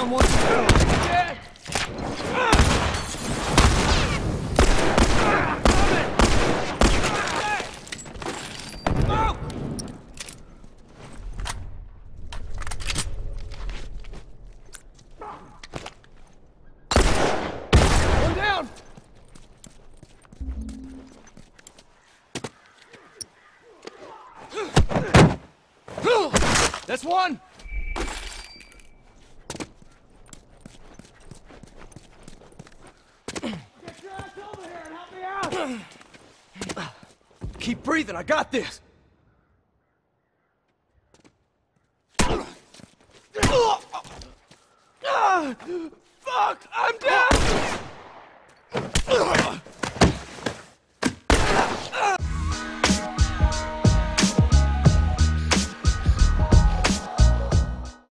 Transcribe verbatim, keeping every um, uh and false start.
someone? Yeah. One down. That's one. Keep breathing, I got this! Fuck! I'm down!